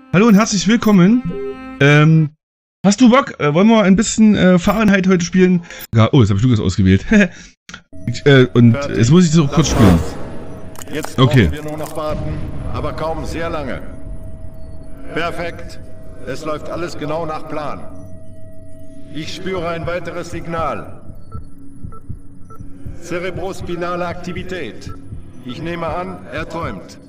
Hallo und herzlich willkommen. Hast du Bock? Wollen wir ein bisschen Fahrenheit heute spielen? Ja, oh, jetzt habe ich Lukas ausgewählt. Und fertig. Jetzt muss ich so kurz spielen. Jetzt brauchen wir nur noch warten, aber kaum sehr lange. Perfekt. Es läuft alles genau nach Plan. Ich spüre ein weiteres Signal. Cerebrospinale Aktivität. Ich nehme an, er träumt.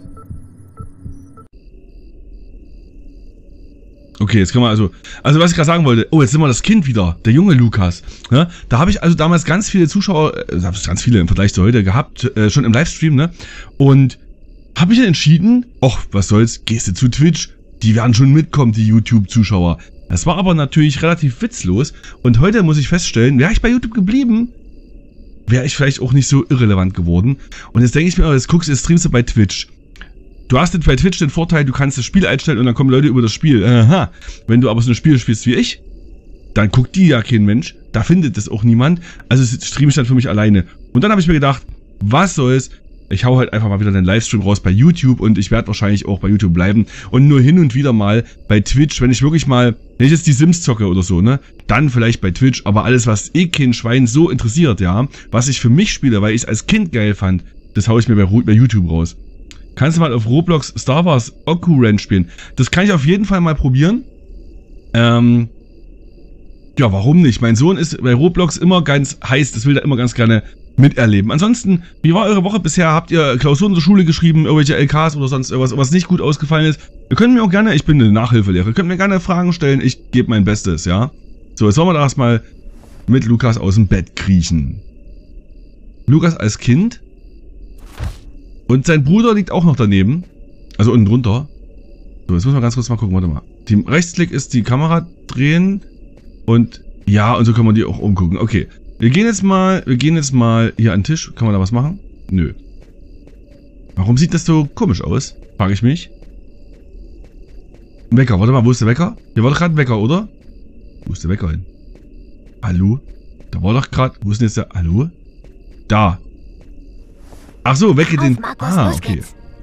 Okay, jetzt können wir also was ich gerade sagen wollte, oh, jetzt sind wir das Kind wieder, der junge Lukas. Ne? Da habe ich also damals ganz viele Zuschauer, ganz viele im Vergleich zu heute gehabt, schon im Livestream, ne? Und habe mich dann entschieden, ach, was soll's, gehst du zu Twitch, die werden schon mitkommen, die YouTube-Zuschauer. Das war aber natürlich relativ witzlos und heute muss ich feststellen, wäre ich bei YouTube geblieben, wäre ich vielleicht auch nicht so irrelevant geworden. Und jetzt denke ich mir, jetzt guckst du, jetzt streamst du bei Twitch. Du hast bei Twitch den Vorteil, du kannst das Spiel einstellen und dann kommen Leute über das Spiel. Aha. Wenn du aber so ein Spiel spielst wie ich, dann guckt die ja kein Mensch, da findet das auch niemand, also streame ich dann für mich alleine. Und dann habe ich mir gedacht, was soll's, ich hau halt einfach mal wieder den Livestream raus bei YouTube und ich werde wahrscheinlich auch bei YouTube bleiben und nur hin und wieder mal bei Twitch, wenn ich wirklich mal, wenn ich jetzt die Sims zocke oder so, ne, dann vielleicht bei Twitch, aber alles, was eh kein Schwein so interessiert, ja, was ich für mich spiele, weil ich es als Kind geil fand, das hau ich mir bei YouTube raus. Kannst du mal auf Roblox Star Wars Oku-Ren spielen? Das kann ich auf jeden Fall mal probieren. Ja, warum nicht? Mein Sohn ist bei Roblox immer ganz heiß, das will er immer ganz gerne miterleben. Ansonsten, wie war eure Woche bisher? Habt ihr Klausuren zur Schule geschrieben, irgendwelche LKs oder sonst irgendwas, was nicht gut ausgefallen ist? Ihr könnt mir auch gerne, ich bin eine Nachhilfelehrer, ihr könnt mir gerne Fragen stellen, ich gebe mein Bestes, ja? So, jetzt wollen wir da erstmal mit Lukas aus dem Bett kriechen. Lukas als Kind. Und sein Bruder liegt auch noch daneben. Also unten drunter. So, jetzt muss man ganz kurz mal gucken, warte mal. Rechtsklick ist die Kamera drehen. Und ja, und so kann man die auch umgucken. Okay. Wir gehen jetzt mal hier an den Tisch. Kann man da was machen? Nö. Warum sieht das so komisch aus? Frage ich mich. Wecker, warte mal, wo ist der Wecker? Hier war doch gerade ein Wecker, oder? Wo ist der Wecker hin? Hallo? Da war doch gerade, wo ist denn jetzt der, hallo? Da. Ach so, wecke den, okay.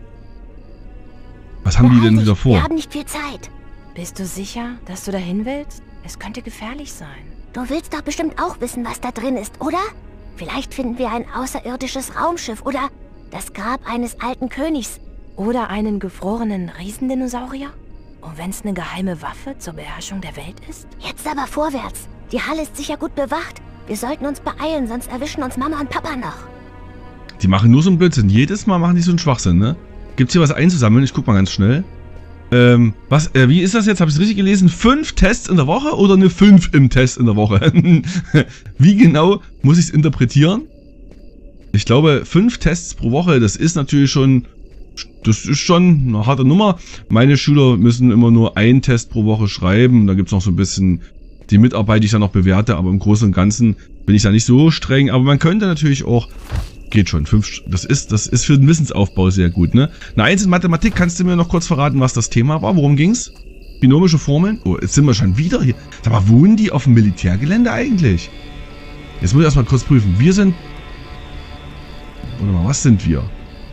Was haben die denn wieder vor? Wir haben nicht viel Zeit. Bist du sicher, dass du dahin willst? Es könnte gefährlich sein. Du willst doch bestimmt auch wissen, was da drin ist, oder? Vielleicht finden wir ein außerirdisches Raumschiff oder das Grab eines alten Königs. Oder einen gefrorenen Riesendinosaurier? Und wenn es eine geheime Waffe zur Beherrschung der Welt ist? Jetzt aber vorwärts. Die Halle ist sicher gut bewacht. Wir sollten uns beeilen, sonst erwischen uns Mama und Papa noch. Die machen nur so einen Blödsinn. Jedes Mal machen die so einen Schwachsinn, ne? Gibt's hier was einzusammeln? Ich guck mal ganz schnell. Wie ist das jetzt? Habe ich es richtig gelesen? 5 Tests in der Woche oder eine 5 im Test in der Woche? Wie genau muss ich es interpretieren? Ich glaube, 5 Tests pro Woche, das ist natürlich schon, eine harte Nummer. Meine Schüler müssen immer nur 1 Test pro Woche schreiben. Da gibt's noch so ein bisschen die Mitarbeit, die ich dann noch bewerte, aber im Großen und Ganzen bin ich da nicht so streng. Aber man könnte natürlich auch, geht schon, 5, das ist für den Wissensaufbau sehr gut, ne? Eine 1 in Mathematik, kannst du mir noch kurz verraten, was das Thema war? Worum ging's? Binomische Formeln? Oh, jetzt sind wir schon wieder hier. Sag mal, wohnen die auf dem Militärgelände eigentlich? Jetzt muss ich erstmal kurz prüfen. Wir sind... Warte mal, was sind wir?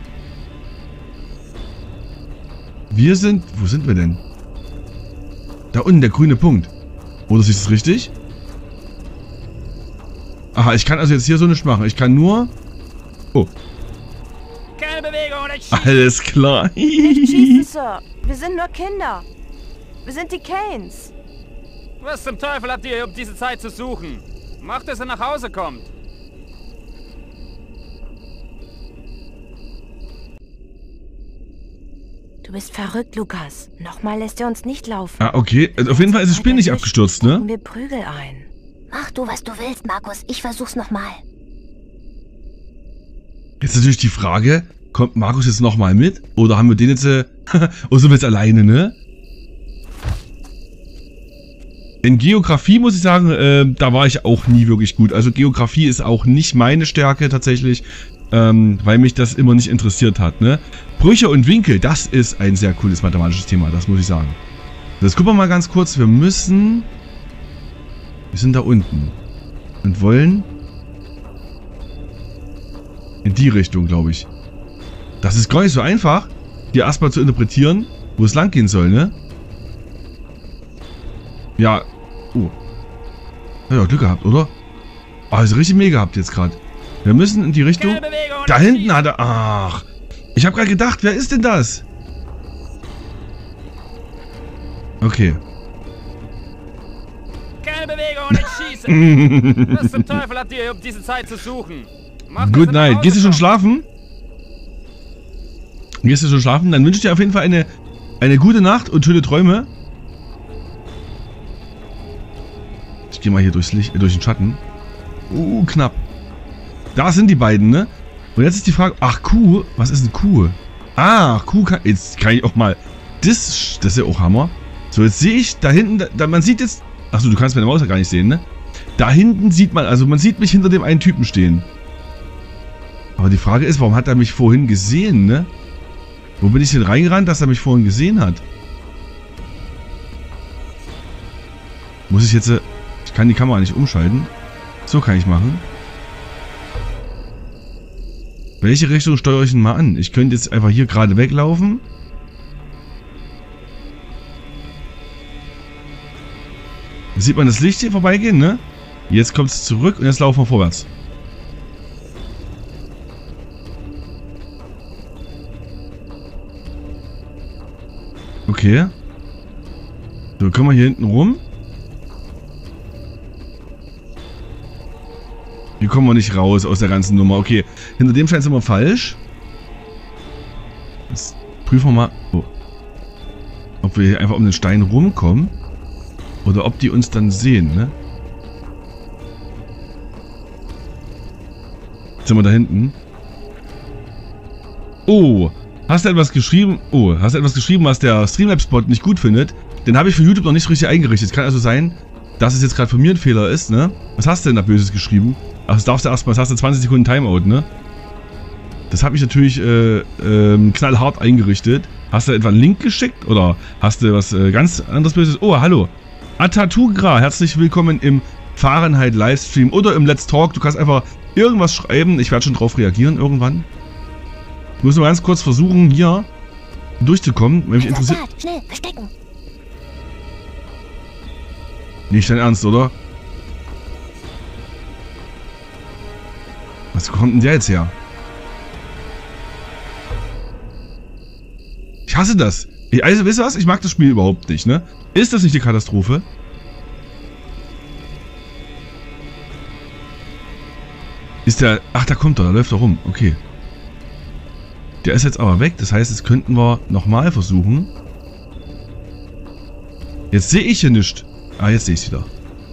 Wir sind... Wo sind wir denn? Da unten, der grüne Punkt. Oder ist das richtig? Aha, ich kann also jetzt hier so nichts machen. Ich kann nur... Oh. Keine Bewegung oder schießen. Alles klar. Nicht schießen, Sir. Wir sind nur Kinder. Wir sind die Kanes. Was zum Teufel habt ihr, um diese Zeit zu suchen? Macht, dass er nach Hause kommt. Du bist verrückt, Lukas. Nochmal lässt er uns nicht laufen. Ah, okay. Also auf jeden Fall ist das Spiel nicht abgestürzt, ne? Wir Prügel ein. Mach du, was du willst, Markus. Ich versuch's nochmal. Jetzt natürlich die Frage, kommt Markus jetzt nochmal mit? Oder haben wir den jetzt, oder sind wir jetzt alleine, ne? In Geografie muss ich sagen, da war ich auch nie wirklich gut. Also Geografie ist auch nicht meine Stärke tatsächlich, weil mich das immer nicht interessiert hat, ne? Brüche und Winkel, das ist ein sehr cooles mathematisches Thema, das muss ich sagen. Das gucken wir mal ganz kurz, wir sind da unten und wollen in die Richtung, glaube ich. Das ist gar nicht so einfach, hier erstmal zu interpretieren, wo es lang gehen soll, ne? Ja. Ja, Glück gehabt, oder? Ah, ist richtig mega gehabt jetzt gerade. Wir müssen in die Richtung... Da hinten hat er... Ach. Ich habe gerade gedacht, wer ist denn das? Okay. Keine Bewegung und nicht schießen. Was zum Teufel habt ihr, um diese Zeit zu suchen? Good night. Gehst du schon schlafen? Gehst du schon schlafen? Dann wünsche ich dir auf jeden Fall eine gute Nacht und schöne Träume. Ich gehe mal hier durchs Licht, durch den Schatten. Knapp. Da sind die beiden, ne? Und jetzt ist die Frage... Ach, Kuh. Was ist eine Kuh? Ach, Kuh kann... Jetzt kann ich auch mal... Das ist ja auch Hammer. So, jetzt sehe ich da hinten... man sieht jetzt... Achso, du kannst meine Maus ja gar nicht sehen, ne? Da hinten sieht man... Also man sieht mich hinter dem einen Typen stehen. Aber die Frage ist, warum hat er mich vorhin gesehen, ne? Wo bin ich denn reingerannt, dass er mich vorhin gesehen hat? Muss ich jetzt... Ich kann die Kamera nicht umschalten. So kann ich machen. Welche Richtung steuere ich denn mal an? Ich könnte jetzt einfach hier gerade weglaufen. Sieht man das Licht hier vorbeigehen, ne? Jetzt kommt es zurück und jetzt laufen wir vorwärts. Okay. So, können wir hier hinten rum. Hier kommen wir nicht raus aus der ganzen Nummer. Okay, hinter dem Stein sind wir falsch. Jetzt prüfen wir mal, ob wir hier einfach um den Stein rumkommen. Oder ob die uns dann sehen, ne? Jetzt sind wir da hinten. Oh, hast du etwas geschrieben? Oh, hast du etwas geschrieben, was der Streamlabs-Bot nicht gut findet? Den habe ich für YouTube noch nicht richtig eingerichtet. Kann also sein, dass es jetzt gerade von mir ein Fehler ist, ne? Was hast du denn da Böses geschrieben? Ach, das darfst du erstmal, das hast du 20 Sekunden Timeout, ne? Das habe ich natürlich knallhart eingerichtet. Hast du etwa einen Link geschickt? Oder hast du was ganz anderes Böses? Oh, hallo. Atatugra, herzlich willkommen im Fahrenheit Livestream oder im Let's Talk. Du kannst einfach irgendwas schreiben. Ich werde schon drauf reagieren irgendwann. Ich muss nur ganz kurz versuchen, hier durchzukommen, wenn mich interessiert. Schnell, verstecken. Nicht dein Ernst, oder? Was kommt denn der jetzt her? Ich hasse das. Also, wisst ihr was? Ich mag das Spiel überhaupt nicht, ne? Ist das nicht die Katastrophe? Ist der... Ach, da kommt er. Da läuft er rum. Okay. Der ist jetzt aber weg. Das heißt, jetzt könnten wir nochmal versuchen. Jetzt sehe ich hier nichts. Ah, jetzt sehe ich es wieder.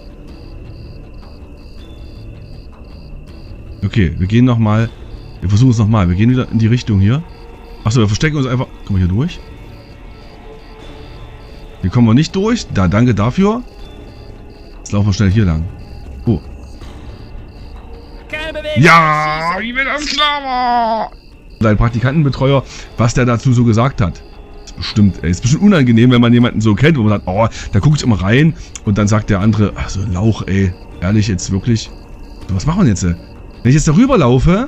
Okay, wir gehen nochmal. Wir versuchen es nochmal. Wir gehen wieder in die Richtung hier. Achso, wir verstecken uns einfach. Kommen wir hier durch? Hier kommen wir nicht durch. Da, danke dafür. Jetzt laufen wir schnell hier lang. Oh. Ja, wie mir das klar war. Dein Praktikantenbetreuer, was der dazu so gesagt hat. Ist bestimmt, ey, ist bestimmt unangenehm, wenn man jemanden so kennt, wo man sagt, oh, da gucke ich immer rein und dann sagt der andere, ach so, Lauch, ey. Ehrlich, jetzt wirklich. So, was machen wir jetzt? Wenn ich jetzt darüber laufe,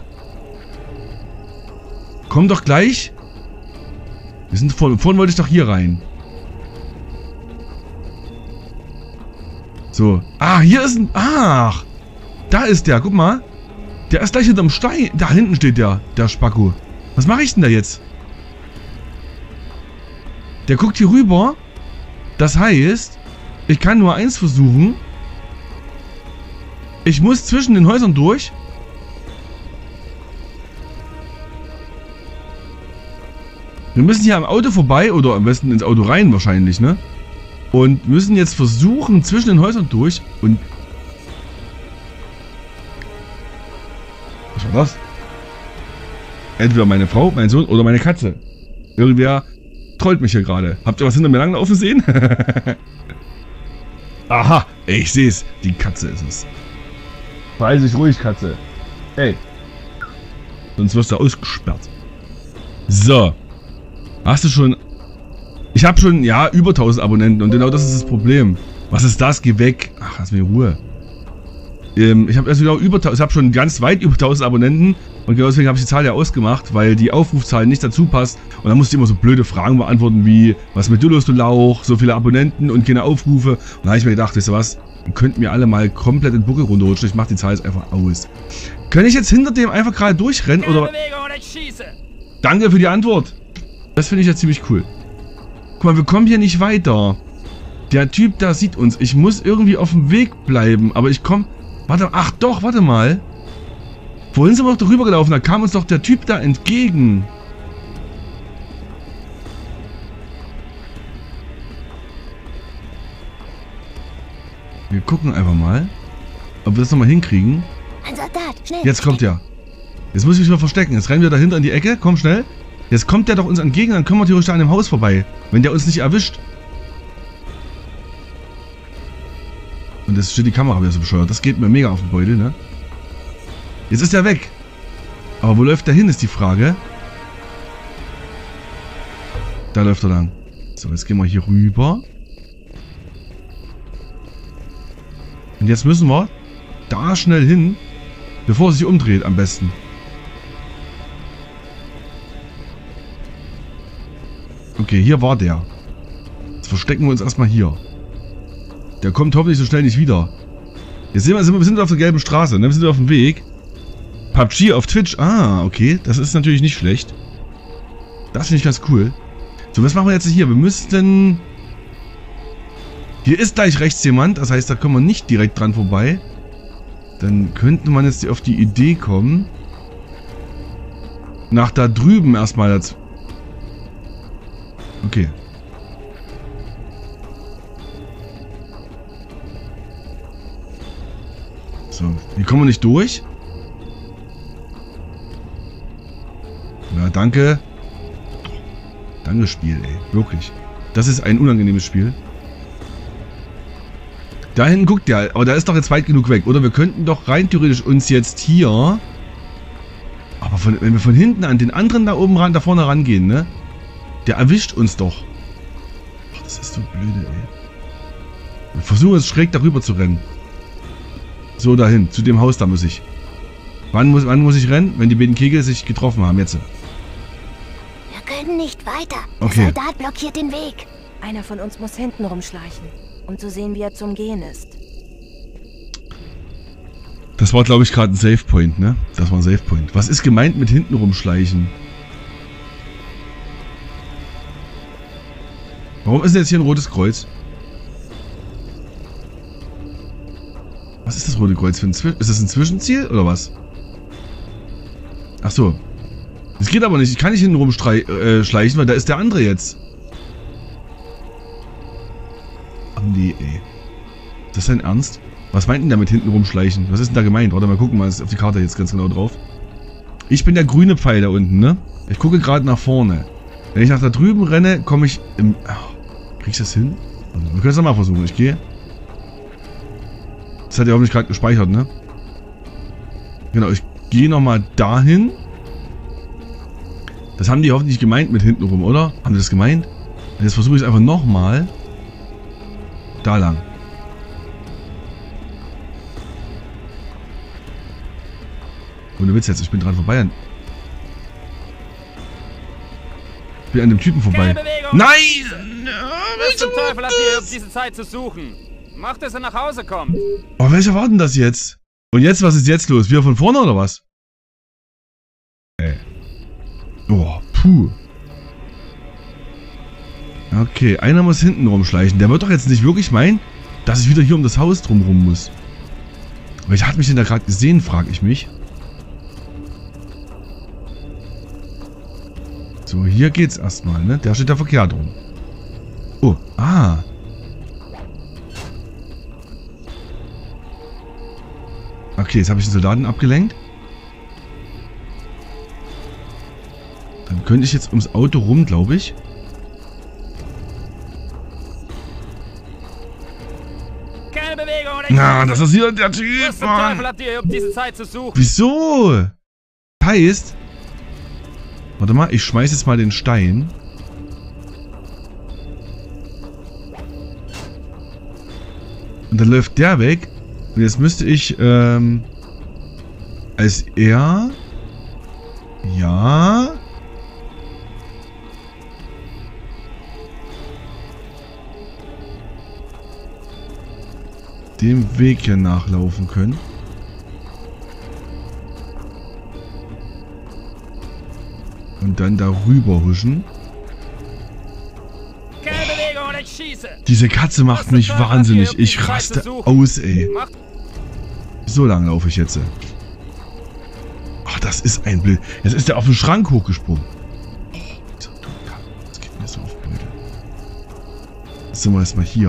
komm doch gleich. Wir sind vorhin wollte ich doch hier rein. So. Ah, hier ist ein... Ach. Da ist der. Guck mal. Der ist gleich hinterm Stein. Da hinten steht der Spacko. Was mache ich denn da jetzt? Der guckt hier rüber. Das heißt, ich kann nur eins versuchen. Ich muss zwischen den Häusern durch. Wir müssen hier am Auto vorbei. Oder am besten ins Auto rein wahrscheinlich, ne? Und müssen jetzt versuchen, zwischen den Häusern durch und... Was war das? Entweder meine Frau, mein Sohn oder meine Katze. Irgendwer trollt mich hier gerade. Habt ihr was hinter mir langlaufen sehen? Aha, ich sehe es. Die Katze ist es. Verhalte dich ruhig, Katze. Ey. Sonst wirst du ausgesperrt. So. Hast du schon... Ich habe schon, ja, über 1000 Abonnenten und genau das ist das Problem. Was ist das? Geh weg. Ach, lass mir Ruhe. Ich habe also genau ich habe schon ganz weit über 1000 Abonnenten Und genau deswegen habe ich die Zahl ja ausgemacht, weil die Aufrufzahl nicht dazu passt. Und dann musste ich immer so blöde Fragen beantworten wie, was mit Dullos du Lauch, so viele Abonnenten und keine Aufrufe. Und da habe ich mir gedacht, wisst ihr was, ihr könnt mir alle mal komplett in den Buckel runterrutschen. Ich mache die Zahl jetzt einfach aus. Kann ich jetzt hinter dem einfach gerade durchrennen? Oder? Danke für die Antwort. Das finde ich ja ziemlich cool. Guck mal, wir kommen hier nicht weiter. Der Typ da sieht uns. Ich muss irgendwie auf dem Weg bleiben. Aber ich komme... Warte, ach doch, warte mal. Vorhin sind wir doch drüber gelaufen. Da kam uns doch der Typ da entgegen. Wir gucken einfach mal, ob wir das nochmal hinkriegen. Ein Soldat, schnell. Jetzt kommt er. Jetzt muss ich mich mal verstecken. Jetzt rennen wir dahinter in die Ecke. Komm schnell. Jetzt kommt der doch uns entgegen. Dann können wir theoretisch da an dem Haus vorbei. Wenn der uns nicht erwischt. Und jetzt steht die Kamera wieder so bescheuert. Das geht mir mega auf den Beutel, ne? Jetzt ist er weg. Aber wo läuft der hin, ist die Frage. Da läuft er lang. So, jetzt gehen wir hier rüber. Und jetzt müssen wir da schnell hin, bevor er sich umdreht am besten. Okay, hier war der. Jetzt verstecken wir uns erstmal hier. Der kommt hoffentlich so schnell nicht wieder. Jetzt sehen wir sind auf der gelben Straße, ne? Wir sind auf dem Weg. PUBG auf Twitch. Ah, okay. Das ist natürlich nicht schlecht. Das finde ich ganz cool. So, was machen wir jetzt hier? Wir müssten... Hier ist gleich rechts jemand. Das heißt, da kommen wir nicht direkt dran vorbei. Dann könnte man jetzt auf die Idee kommen, nach da drüben erstmal... Okay. So, hier kommen wir nicht durch. Ja, danke. Danke, Spiel, ey. Wirklich. Das ist ein unangenehmes Spiel. Da hinten guckt der. Aber der ist doch jetzt weit genug weg. Oder wir könnten doch rein theoretisch uns jetzt hier... Aber wenn wir von hinten an den anderen da oben ran, da vorne rangehen, ne? Der erwischt uns doch. Ach, das ist so blöde, ey. Wir versuchen jetzt schräg darüber zu rennen. So, dahin. Zu dem Haus da muss ich. Wann muss ich rennen? Wenn die beiden Kegel sich getroffen haben. Jetzt. Wir können nicht weiter. Okay. Der Soldat blockiert den Weg. Einer von uns muss hinten rumschleichen, um zu sehen, wie er zum Gehen ist. Das war, glaube ich, gerade ein Save Point, ne? Das war ein Save Point. Was ist gemeint mit hinten rumschleichen? Warum ist denn jetzt hier ein rotes Kreuz? Was ist das rote Kreuz für ein Ist das ein Zwischenziel oder was? Ach so. Das geht aber nicht. Ich kann nicht hinten rumschleichen, weil da ist der andere jetzt. Oh nee, ey. Ist das dein Ernst? Was meint denn der mit hinten rumschleichen? Was ist denn da gemeint? Warte mal, gucken wir auf die Karte jetzt ganz genau drauf. Ich bin der grüne Pfeil da unten, ne? Ich gucke gerade nach vorne. Wenn ich nach da drüben renne, komme ich im... Krieg ich das hin? Also, wir können es nochmal versuchen. Ich gehe... Das hat ja hoffentlich gerade gespeichert, ne? Genau, ich gehe nochmal dahin. Das haben die hoffentlich gemeint mit hinten rum, oder? Haben die das gemeint? Jetzt versuche ich es einfach nochmal. Da lang. Ohne Witz jetzt, ich bin dran vorbei. Ich bin an dem Typen vorbei. Nein! Was zum Teufel habt ihr, um diese Zeit zu suchen? Macht, dass er nach Hause kommt. Oh, welcher war denn das jetzt? Und jetzt, was ist jetzt los? Wieder von vorne oder was? Oh, puh. Okay, einer muss hinten rumschleichen. Der wird doch jetzt nicht wirklich meinen, dass ich wieder hier um das Haus drumherum muss. Welcher hat mich denn da gerade gesehen, frage ich mich. So, hier geht's erstmal, ne? Der steht da verkehrt rum. Oh, ah. Okay, jetzt habe ich den Soldaten abgelenkt. Dann könnte ich jetzt ums Auto rum, glaube ich. Keine Bewegung oder Na, das ist hier der Typ, Was zum Teufel habt ihr, um diese Zeit zu suchen? Wieso? Heißt... Warte mal, ich schmeiß jetzt mal den Stein. Und dann läuft der weg. Und jetzt müsste ich, als er Ja. Dem Weg hier nachlaufen können. Und dann darüber huschen. Keine Bewegung oder ich schieße. Diese Katze macht mich wahnsinnig. Ich raste aus, ey. So lang laufe ich jetzt. Ach, das ist ein Bild. Jetzt ist er auf den Schrank hochgesprungen. Das geht mir so auf Blöde. Jetzt sind wir erstmal hier.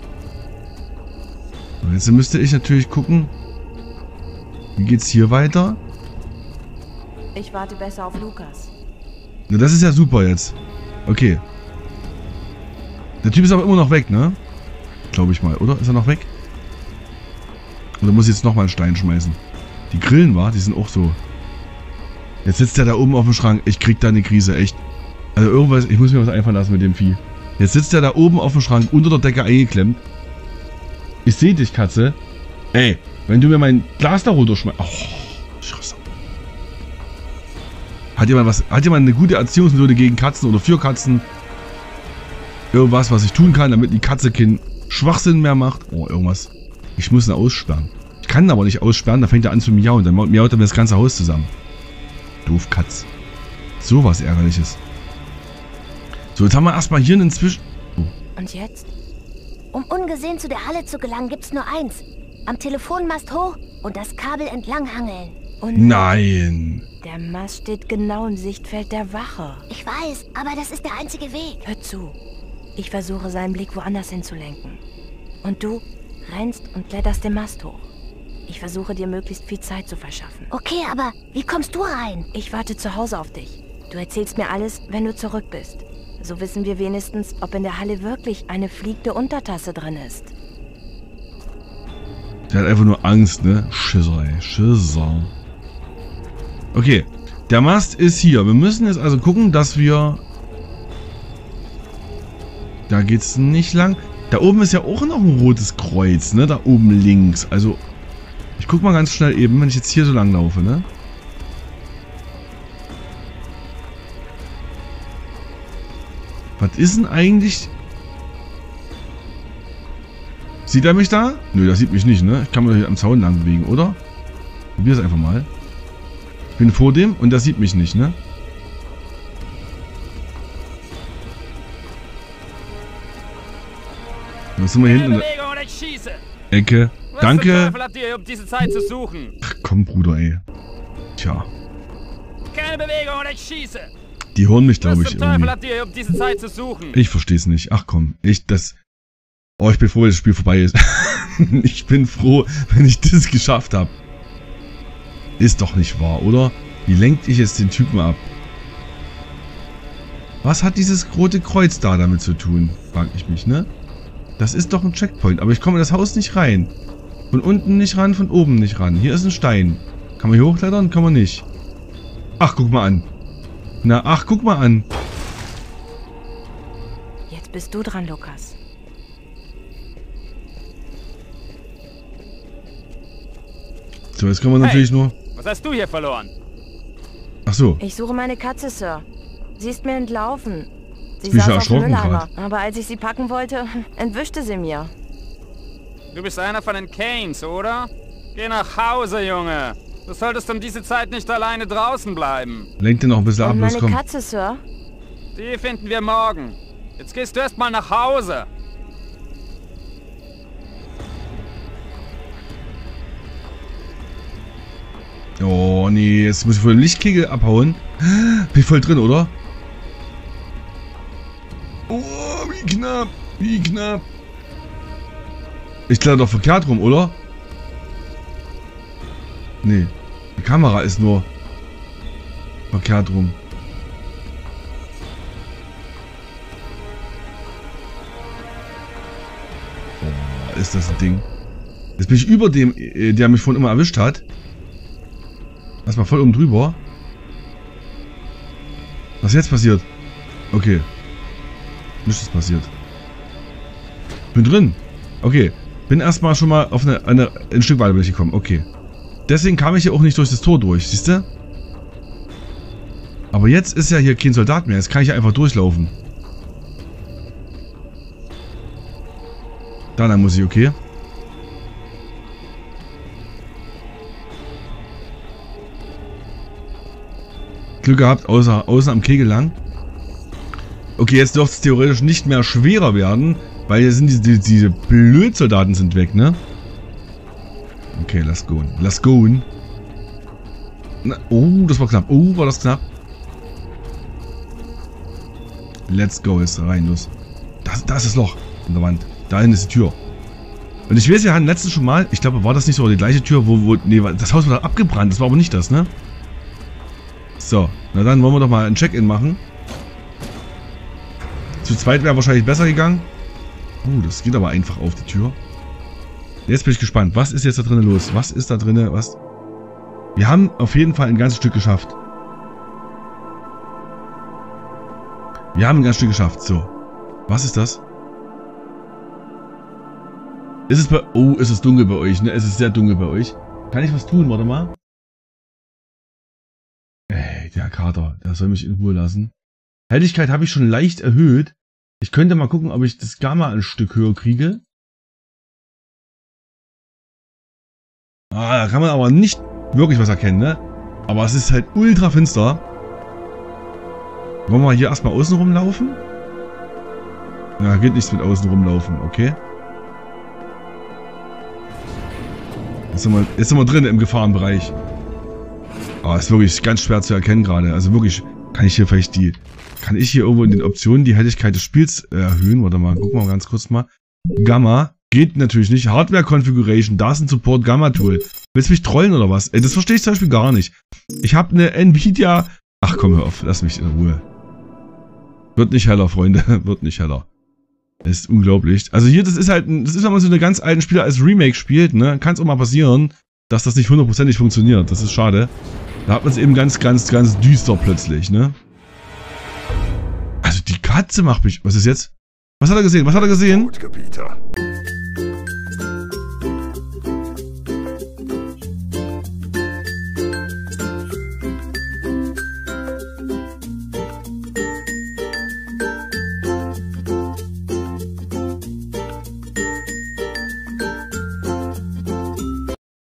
Und jetzt müsste ich natürlich gucken. Wie geht's hier weiter? Ich warte besser auf Lukas. Na, das ist ja super jetzt. Okay. Der Typ ist aber immer noch weg, ne? Glaube ich mal, oder? Ist er noch weg? Oder muss ich jetzt nochmal einen Stein schmeißen? Die Grillen, war, die sind auch so. Jetzt sitzt er da oben auf dem Schrank. Ich krieg da eine Krise, echt. Also irgendwas, ich muss mir was einfallen lassen mit dem Vieh. Jetzt sitzt er da oben auf dem Schrank, unter der Decke eingeklemmt. Ich sehe dich, Katze. Ey, wenn du mir mein Glas da runterschmeißt. Oh, Scheiße. Hat jemand eine gute Erziehungsmethode gegen Katzen oder für Katzen? Irgendwas, was ich tun kann, damit die Katze keinen Schwachsinn mehr macht? Oh, irgendwas. Ich muss ihn aussperren. Ich kann ihn aber nicht aussperren, da fängt er an zu miauen. Dann miaut er mir das ganze Haus zusammen. Doof Katz. So was Ärgerliches. So, jetzt haben wir erstmal hier einen Zwischen... Oh. Und jetzt? Um ungesehen zu der Halle zu gelangen, gibt's nur eins. Am Telefonmast hoch und das Kabel entlang hangeln. Und Nein. der Mast steht genau im Sichtfeld der Wache. Ich weiß, aber das ist der einzige Weg. Hör zu. Ich versuche, seinen Blick woanders hinzulenken. Und du rennst und kletterst den Mast hoch. Ich versuche, dir möglichst viel Zeit zu verschaffen. Okay, aber wie kommst du rein? Ich warte zu Hause auf dich. Du erzählst mir alles, wenn du zurück bist. So wissen wir wenigstens, ob in der Halle wirklich eine fliegende Untertasse drin ist. Der hat einfach nur Angst, ne? Schisser, ey. Schisser. Okay. Der Mast ist hier. Wir müssen jetzt also gucken, dass wir... Da geht's nicht lang. Da oben ist ja auch noch ein rotes Kreuz, ne? Da oben links. Also, ich guck mal ganz schnell eben, wenn ich jetzt hier so lang laufe, ne? Was ist denn eigentlich... Sieht er mich da? Nö, das sieht mich nicht, ne? Ich kann mich am Zaun lang bewegen, oder? Probier es einfach mal. Ich bin vor dem und der sieht mich nicht, ne? Was sind wir hinten in der Ecke? Danke. Was zum Teufel habt ihr, um diese Zeit zu suchen? Ach komm, Bruder, ey. Tja. Keine Bewegung oder ich schieße. Die hören mich, glaube ich, Was zum Teufel irgendwie. habt ihr, um diese Zeit zu suchen? Ich verstehe es nicht. Ach komm, Oh, ich bin froh, wenn das Spiel vorbei ist. Ich bin froh, wenn ich das geschafft habe. Ist doch nicht wahr, oder? Wie lenkt ich jetzt den Typen ab? Was hat dieses rote Kreuz da damit zu tun? Frag ich mich, ne? Das ist doch ein Checkpoint, aber ich komme in das Haus nicht rein. Von unten nicht ran, von oben nicht ran. Hier ist ein Stein. Kann man hier hochklettern? Kann man nicht. Ach, guck mal an. Na, ach, guck mal an. Jetzt bist du dran, Lukas. So, jetzt können wir natürlich nur... Was hast du hier verloren? Ach so. Ich suche meine Katze, Sir. Sie ist mir entlaufen. Sie Bin ich saß ja auf dem erschrocken Mülleimer, grad. aber als ich sie packen wollte, entwischte sie mir. Du bist einer von den Canes, oder? Geh nach Hause, Junge. Du solltest um diese Zeit nicht alleine draußen bleiben. Lenk den noch ein bisschen ab, Und los, meine komm. Katze, Sir? Die finden wir morgen. Jetzt gehst du erstmal nach Hause. Oh, nee, jetzt muss ich voll den Lichtkegel abhauen. Bin ich voll drin, oder? Oh, wie knapp. Wie knapp. Ich kletter doch verkehrt rum, oder? Nee. Die Kamera ist nur verkehrt rum. Oh, ist das ein Ding. Jetzt bin ich über dem, der mich vorhin immer erwischt hat. Erstmal voll oben drüber. Was jetzt passiert? Okay. Nichts ist passiert. Bin drin. Okay. Bin erstmal schon mal auf ein Stück weiter bin ich gekommen. Okay. Deswegen kam ich hier auch nicht durch das Tor durch. Siehst du? Aber jetzt ist ja hier kein Soldat mehr. Jetzt kann ich ja einfach durchlaufen. Dann muss ich, okay. Glück gehabt, außen am Kegel lang. Okay, jetzt dürfte es theoretisch nicht mehr schwerer werden, weil hier sind diese Blödsoldaten sind weg, ne? Okay, lass go. Lass go. Oh, das war knapp. Oh, war das knapp. Let's go, jetzt rein, los. Da ist das Loch in der Wand. Da hinten ist die Tür. Und ich weiß, wir hatten letztens schon mal, ich glaube, war das nicht so die gleiche Tür, nee, das Haus war abgebrannt, das war aber nicht das, ne? So, na dann wollen wir doch mal ein Check-in machen. Zu zweit wäre wahrscheinlich besser gegangen. Oh, das geht aber einfach auf die Tür. Jetzt bin ich gespannt. Was ist jetzt da drinnen los? Was ist da drinnen? Was? Wir haben auf jeden Fall ein ganzes Stück geschafft. Wir haben ein ganzes Stück geschafft. So. Was ist das? Ist es bei... Oh, ist es dunkel bei euch, ne? Es ist sehr dunkel bei euch. Kann ich was tun? Warte mal. Ey, der Kater. Der soll mich in Ruhe lassen. Helligkeit habe ich schon leicht erhöht. Ich könnte mal gucken, ob ich das Gamma ein Stück höher kriege. Ah, da kann man aber nicht wirklich was erkennen, ne? Aber es ist halt ultra finster. Wollen wir hier erstmal außen rumlaufen? Ja, geht nichts mit außen rumlaufen, okay. Jetzt sind wir drin im Gefahrenbereich. Aber ist wirklich ganz schwer zu erkennen gerade. Also wirklich, kann ich hier irgendwo in den Optionen die Helligkeit des Spiels erhöhen? Warte mal, gucken wir mal ganz kurz mal. Gamma. Geht natürlich nicht. Hardware Configuration, da ist ein Support Gamma Tool. Willst du mich trollen oder was? Das verstehe ich zum Beispiel gar nicht. Ich habe eine Nvidia... Ach komm, hör auf, lass mich in Ruhe. Wird nicht heller, Freunde. Wird nicht heller. Das ist unglaublich. Also hier, das ist, wenn man so eine ganz alten Spiele als Remake spielt, ne, kann es auch mal passieren, dass das nicht hundertprozentig funktioniert. Das ist schade. Da hat man es eben ganz düster plötzlich, ne? Also die Katze macht mich... Was ist jetzt? Was hat er gesehen? Was hat er gesehen? Gut, Gebieter.